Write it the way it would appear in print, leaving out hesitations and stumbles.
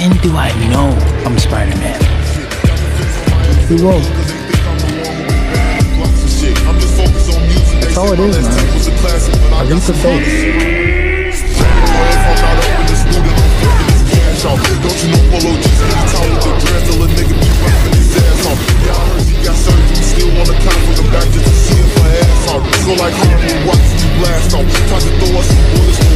when do I know I'm Spider-Man? You won't. That's all it is, man. A leap of faith. Don't you know Polo just got tall with the dreads till a nigga be rapping his ass off. Yeah, I heard he got surgery, still wanna count with the back just to see if my ass off. So like hard, watch me blast off. Try to throw us some bullets.